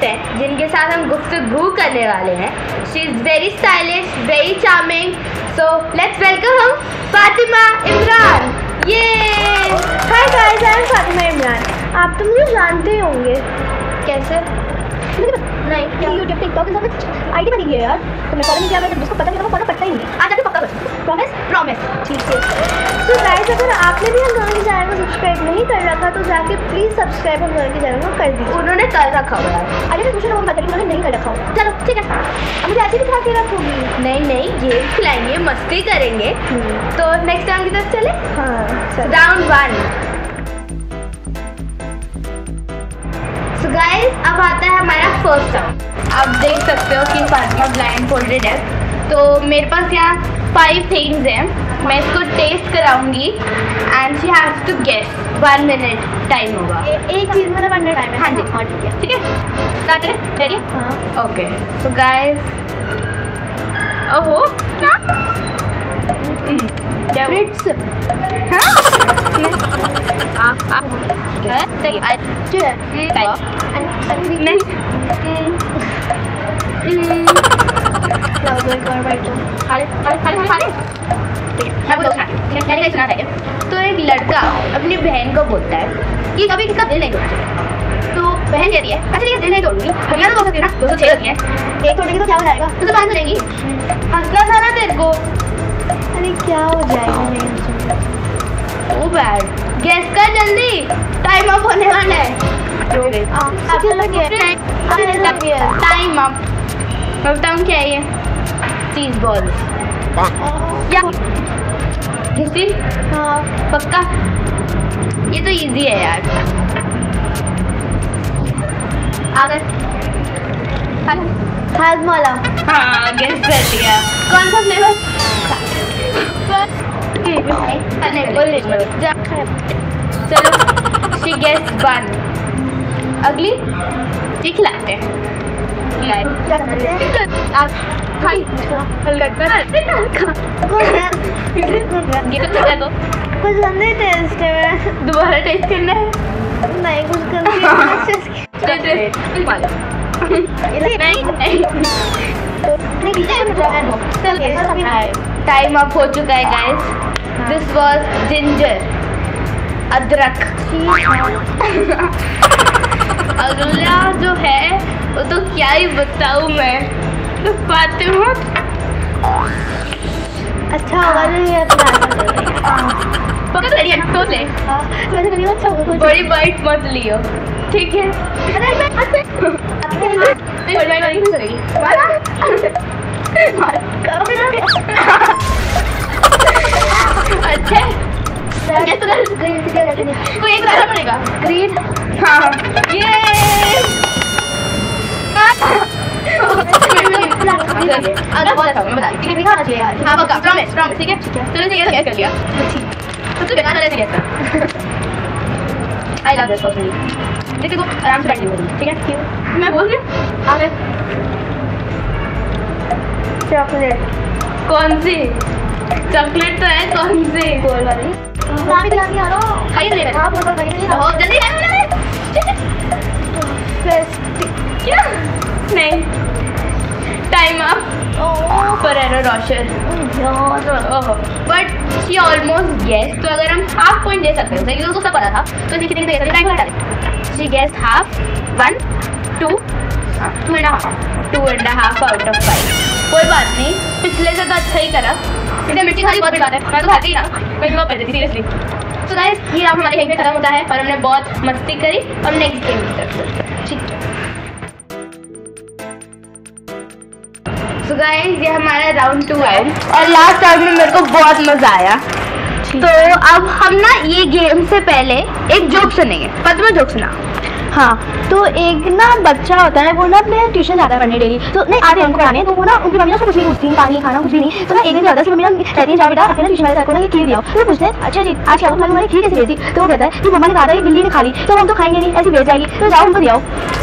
हैं जिनके साथ हम गुफ्तगू करने वाले हैं। She is very stylish, very charming, so let's welcome Fatima Imran. ये hi guys, I am Fatima Imran. आप तो मुझे जानते ही होंगे। कैसे? नहीं, यूट्यूब टिकटॉक सब आईडी बनी है यार। तो मैं फॉलो नहीं किया, मैं जिसको पता नहीं था वो फॉलो करता ही नहीं। आज आके पक्का कर, प्रॉमिस प्रॉमिस। ठीक है। तो गाइस, अगर आपने भी हम दोनों के चैनल को सब्सक्राइब नहीं कर रखा तो जाके प्लीज़ सब्सक्राइब हम दोनों के चैनल को कर दीजिए। उन्होंने कर रखा हुआ है। अरे मैं दूसरे लोगों को बता रही हूँ, उन्होंने नहीं कर रखा हुआ। चलो ठीक है, अब मुझे ऐसे भी खा के रखूँगी। नहीं गेम खिलाएंगे, मस्ती करेंगे। तो नेक्स्ट टाइम की तरफ चले। हाँ, राउंड 1। सो गाइस, अब आता है हमारा फर्स्ट राउंड। आप देख सकते हो कि फातिमा ब्लाइंड फोल्डेड है, तो मेरे पास यहाँ 5 थिंग्स हैं। मैं इसको टेस्ट कराऊंगी and she has to guess. 1 minute time होगा। एक चीज़ में 1 मिनट टाइम है। हाँ जी, हाँ ठीक है। ठीक है, स्टार्ट करें। रेडी? हाँ ओके। सो गाइस, ओहो क्या फ्रिट्स। तो एक लड़का अपनी बहन को बोलता है कि कभी किसका दिल नहीं तोड़ना चाहिए। तो बहन कहती है अच्छा ठीक है, दिल नहीं तोड़ूंगी। भैया तो बोल सकती है ना, 206 होती है, एक तोड़ेगी तो क्या हो जाएगा? तो बात करेंगी। हंसना था ना तेरे को। अरे क्या हो जाएगा? ओ बैड, गैस कर जल्दी, टाइम अप होने वाला है। Time up. बताऊँ क्या है ये? Cheese ball. क्या? हाँ पक्का? ये तो इजी है यार। आगे हाजमोला। हाँ, गैस कर दिया। कौन सा फ्लेवर? चलो, शी गेस 1। अगली ठीक लाते हैं। आप खाई कुछ गंदे टेस्ट है। दोबारा टेस्ट करना है? नहीं, कुछ गंदे। टाइम अप हो चुका है गाइस। दिस वाज जिंजर, अदरक। अगला जो है वो तो क्या ही बताऊँ मैं। तो फातिमा अच्छा होगा जो ये पकड़ लिया ना, सोच ले। वैसे कभी अच्छा होगा। बड़ी बाइट मत लियो, ठीक है? अच्छा, कोई एक लाना पड़ेगा। ग्रीन। हाँ, ये अगर बहुत अच्छा मैं बता रही हूँ। खाना चाहिए यार। हाँ पक्का, प्रॉमिस प्रॉमिस। ठीक है चलो, ठीक है, कर लिया। सबसे बेकार वाला ऐसे कहता। I love this person. देखो आराम से बैठ जाओ, ठीक है? क्यों? मैं बोल रही हूँ। आगे चॉकलेट। कौन सी चॉकलेट? तो है कौन सी? गोल वाली। नाम भी नहीं आ रहा। खाइए ले। हाँ बोल रही हो जल्दी क्या? नहीं, time up. Ferrero Rocher. But she almost guess. तो अगर हम हाफ पॉइंट दे सकते हैं क्योंकि उसको सब पता था, तो कितने कितने देते टाइम डालें। She guess half. 1 2 2.5 out of 5। कोई बात नहीं, पिछले से तो अच्छा ही करा। इसने मिर्ची खाली बहुत बेकार है, मैं तो खाती ही ना, मैं जवाब कर देती सीरियसली। तो गाइस, ये आप हमारे गेम पे खत्म होता है और हमने बहुत मस्ती करी। और नेक्स्ट गेम की तरफ चलते हैं, ठीक है? तो गाइस, ये हमारा राउंड 2 है और लास्ट राउंड में मेरे को बहुत मजा आया। तो अब हम ना ये गेम से पहले एक जोक सुनेंगे। फातिमा जोक सुना। हाँ, तो एक ना बच्चा होता है, वो ना अपने ट्यूशन जाता है पढ़ने डेली। तो नहीं आते हैं उनको पढ़ाने, तो वो ना उनकी मम्मी ना उसको कुछ नहीं पूछती, पानी खाना कुछ भी नहीं। तो ना एक दिन जाता है कि मम्मी ना कहती है जाओ बेटा अपने ट्यूशन वाले सर को ना ये खीर दिया। तो पूछते हैं अच्छा जी आज क्या हुआ, मैंने खीर कैसे भेजी? तो वो कहता है कि मम्मा ने कहा था ये बिल्ली ने खा ली, तो हम तो खाएंगे नहीं, ऐसी भेज जाएगी, तो जाओ उनको दियाओ।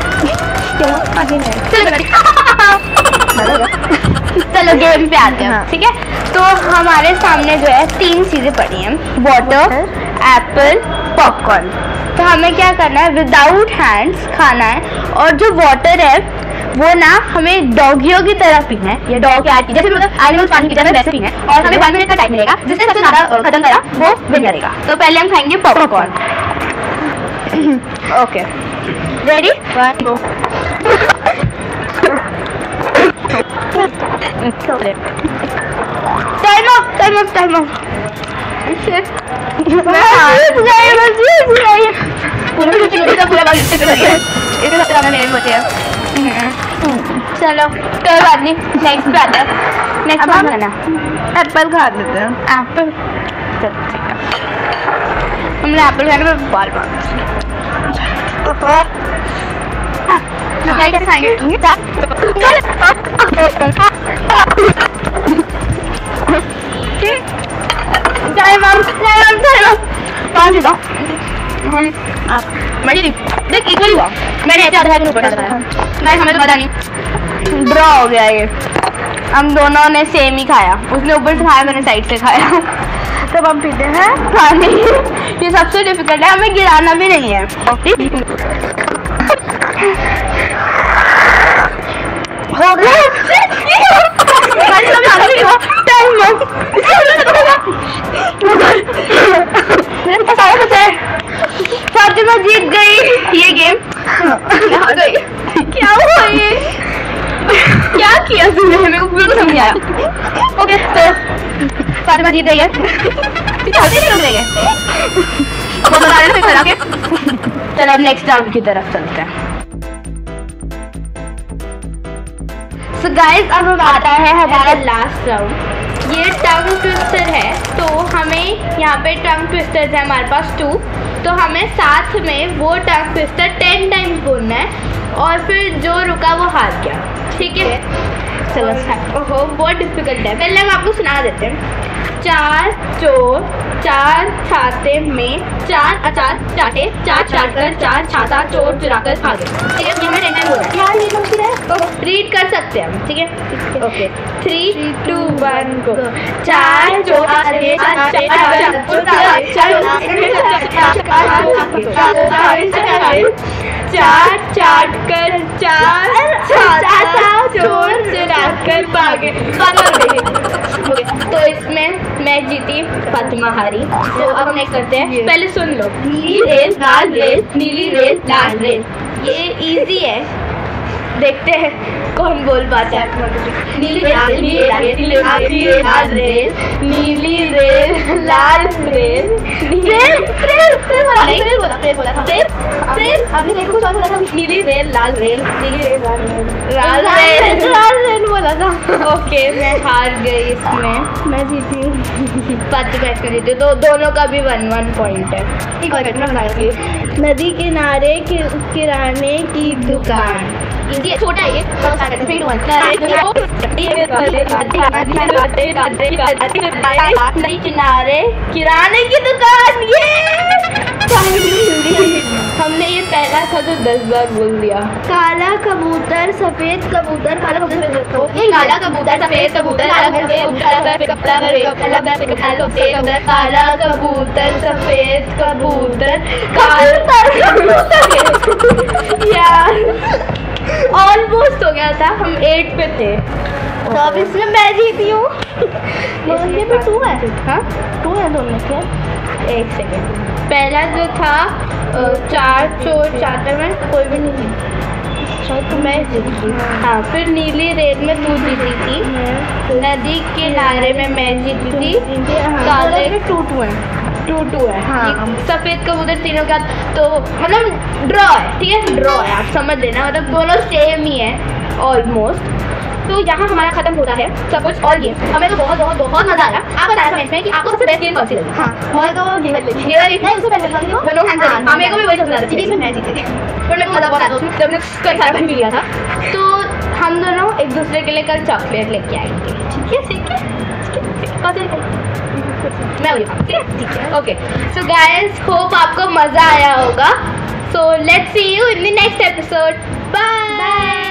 चलो गेम पे आते हैं, ठीक है? तो हमारे सामने जो है 3 चीजें पड़ी हैं, वाटर, एप्पल, पॉपकॉर्न। तो हमें क्या करना है, विदाउट हैंड्स खाना है, और जो वाटर है वो ना हमें डॉगियों की तरह पीना है, या डॉग कैट जैसे मतलब एनिमल्स पानी पीते हैं वैसे पीना है, और हमें 1 मिनट का टाइम मिलेगा, जिसने सबसे ज़्यादा खत्म करा वो विन करेगा। तो पहले हम खाएंगे popcorn. Okay ready, 1 2 time up चलो कोई बात नहीं, नेक्स्ट बात है, नेक्स्ट बात है ना, एप्पल खा लेते हैं। एप्पल चलो ठीक है, हमने एप्पल खाने में बाल बाल कैसे खाएंगे? देख इक्वली हुआ, मैंने ऐसे आधा ऊपर डाला था, नहीं हमें तो पता नहीं, ड्रॉ हो गया ये, हम दोनों ने सेम ही खाया, उसने ऊपर से खाया मैंने साइड से खाया। तब हम पीते हैं पानी, ये सबसे डिफिकल्ट है, हमें गिराना भी नहीं है। हो गया फातिमा जीत गई ये गेम। क्या हुआ ये, क्या किया तुमने, मेरे को बिल्कुल समझ आया। ओके तो फातिमा जीत गई है, चलो अब नेक्स्ट राउंड की तरफ चलते हैं। सो गाइस अब आता है हमारा लास्ट राउंड, ये टंग ट्विस्टर है। तो हमें यहाँ पे टंग ट्विस्टर है हमारे पास 2, तो हमें साथ में वो टंग ट्विस्टर 10 टाइम्स बोलना है, और फिर जो रुका वो हार गया, ठीक है? चलो ओहो बहुत डिफिकल्ट है, पहले हम आपको सुना देते हैं। 4 चोर 4 छाते में 4 अचार चाटे, 4 चाट कर 4 छाता चोर चुरा कर भागे, ठीक है? हमें 10 टाइम बोलना है, रीड कर सकते हैं हम, ठीक है? ओके 3 2 1 गो। 4 चोर 4 चाट कर 4 छाता चोर चुरा कर भागे। तो इसमें मैं जीती, फातिमा हारी। तो अब हम नेक्स्ट करते हैं, पहले सुन लो। नीली रेल लाल रेल, नीली रेल लाल रेल, ये इजी है, देखते हैं कौन बोल पाता है। नीली रेल नीली रेल नीली रेल लाल रेल, नीली रेल लाल रेल, आपने देखो कुछ और बोला था, नीली रेल लाल रेल, नीली रेल लाल रेल बोला था। ओके मैं हार गई इसमें, मैं जीती हूँ, फातिमा जीती, तो दोनों का भी 1-1 पॉइंट है। नदी किनारे किराने की दुकान, ये छोटा है, ये नदी किनारे किराने की दुकान, ये हमने ये पहला था तो 10 बार बोल दिया। काला कबूतर सफेद कबूतर, काला कबूतर काला कबूतर सफेद कबूतर, काला कबूतर सफेद कबूतर, यार ऑलमोस्ट हो गया था, हम 8 पे थे, तो अब इसमें मैं जीती हूँ। इसमें पे 2 है, हाँ 2 है दोनों के। एक सेकेंड, पहला जो था 4 चोर चाटे में कोई भी नहीं शायद, तो मैं जीती। हाँ फिर नीली रेल में तू जीती थी, नदी किनारे में मैं जीती थी, काले 2-2 है, 2-2 है। हाँ सफेद कबूतर तीनों का, तो मतलब ड्रॉ है, ठीक है? ड्रॉ है, आप समझ लेना, मतलब दोनों सेम ही है ऑलमोस्ट। तो यहाँ हमारा खत्म होता है सब कुछ, और ये हमें तो बहुत बहुत बहुत मजा आया। आप बताया कमेंट में कि आपको सबसे बेस्ट गेम कौन सी लगी? हाँ मैं तो हमें को भी वही सबसे ज़्यादा, इसमें मैं जीती थी, पर मेरे को मजा बहुत आया, उसमें जब कई सारा भी लिया था। तो हम दोनों एक दूसरे के लिए कल चॉकलेट लेके आएंगे, ठीक है? ठीक है मैं ठीक है। ओके सो गाइस, होप आपको मजा आया होगा। So let's see you in the next episode, bye.